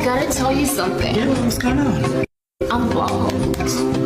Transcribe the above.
gotta tell you something. Yeah, what's going on? I'm bald.